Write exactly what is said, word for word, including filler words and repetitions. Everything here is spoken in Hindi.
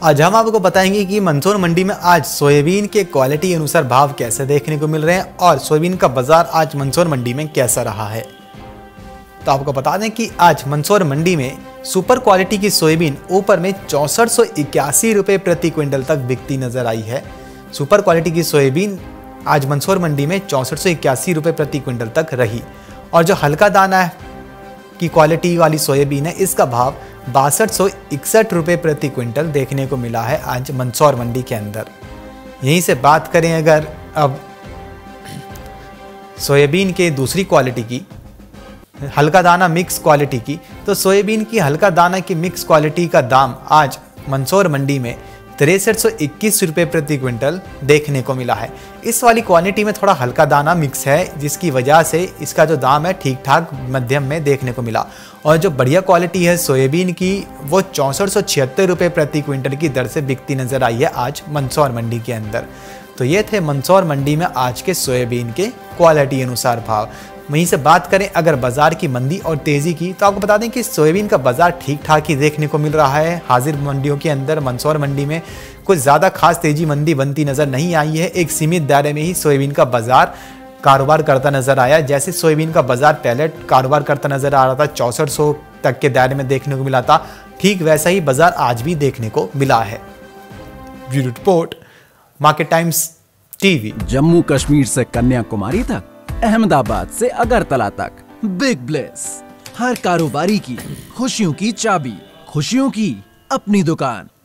आज हम आपको बताएंगे कि मंदसौर मंडी में आज सोयाबीन के क्वालिटी के अनुसार भाव कैसे देखने को मिल रहे हैं और सोयाबीन का बाजार आज मंदसौर मंडी में कैसा रहा है। तो आपको बता दें कि आज मंदसौर मंडी में सुपर क्वालिटी की सोयाबीन ऊपर में चौसठ सौ इक्यासी रुपये प्रति क्विंटल तक बिकती नजर आई है। सुपर क्वालिटी की सोयाबीन आज मंदसौर मंडी में चौसठ सौ इक्यासी रुपये प्रति क्विंटल तक रही और जो हल्का दाना की क्वालिटी वाली सोयाबीन है इसका भाव बासठ सौ इकसठ रुपये प्रति क्विंटल देखने को मिला है आज मंदसौर मंडी के अंदर। यहीं से बात करें अगर अब सोयाबीन के दूसरी क्वालिटी की, हल्का दाना मिक्स क्वालिटी की, तो सोयाबीन की हल्का दाना की मिक्स क्वालिटी का दाम आज मंदसौर मंडी में तिरसठ सौ इक्कीस रुपये प्रति क्विंटल देखने को मिला है। इस वाली क्वालिटी में थोड़ा हल्का दाना मिक्स है जिसकी वजह से इसका जो दाम है ठीक ठाक मध्यम में देखने को मिला और जो बढ़िया क्वालिटी है सोयाबीन की वो चौंसठ सौ छिहत्तर रुपये प्रति क्विंटल की दर से बिकती नजर आई है आज मंदसौर मंडी के अंदर। तो ये थे मंदसौर मंडी में आज के सोयाबीन के क्वालिटी अनुसार भाव। वहीं से बात करें अगर बाजार की मंदी और तेजी की, तो आपको बता दें कि सोयाबीन का बाजार ठीक ठाक ही देखने को मिल रहा है। हाजिर मंडियों के अंदर मंदसौर मंडी में कुछ ज़्यादा खास तेजी मंदी बनती नज़र नहीं आई है। एक सीमित दायरे में ही सोयाबीन का बाजार कारोबार करता नजर आया। जैसे सोयाबीन का बाजार पहले कारोबार करता नजर आ रहा था, चौसठ सौ तक के दायरे में देखने को मिला था, ठीक वैसा ही बाजार आज भी देखने को मिला है। Bureau report, Market Times TV. Jammu Kashmir से कन्याकुमारी तक, अहमदाबाद से अगरतला तक, बिग ब्लेस, हर कारोबारी की खुशियों की चाबी, खुशियों की अपनी दुकान।